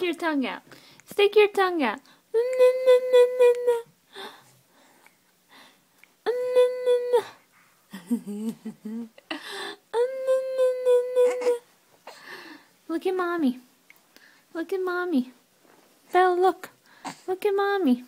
your tongue out. Stick your tongue out. Look at mommy. Look at mommy. Belle, look. Look at mommy.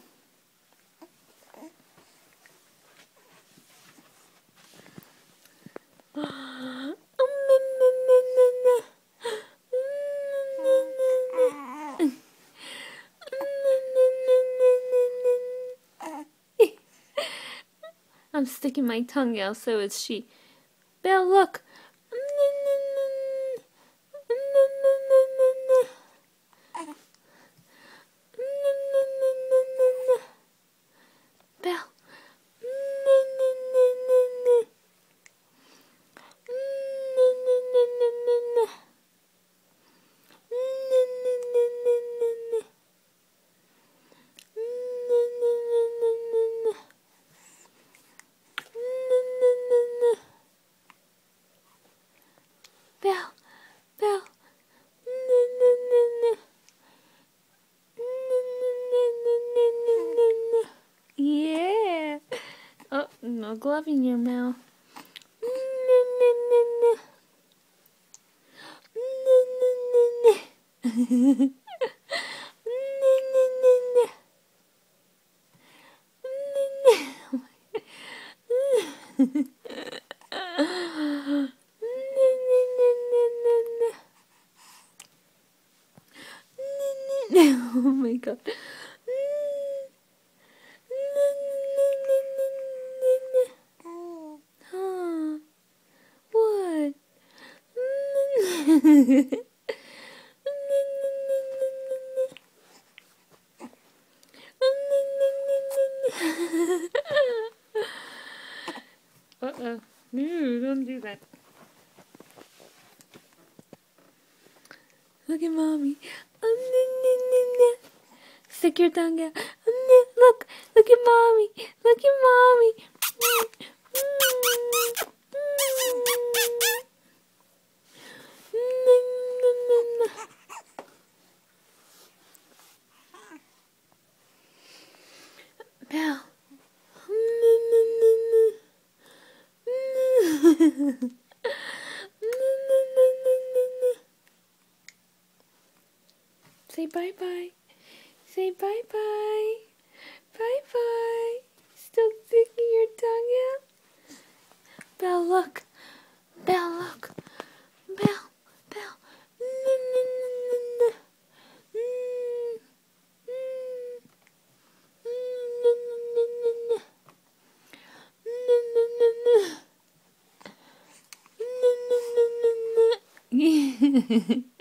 I'm sticking my tongue out, so is she. Belle, look. Belle. Belle, Belle. Yeah. Oh, no glove in your mouth. Oh my god. Huh. What? Uh-oh. No, don't do that. Look at mommy. Stick your tongue out. Look. Look at mommy. Look at mommy. Belle. Say bye-bye. Say bye-bye. Bye-bye. Still sticking your tongue out? Belle, look. Belle, look. Belle. Belle. Yeah.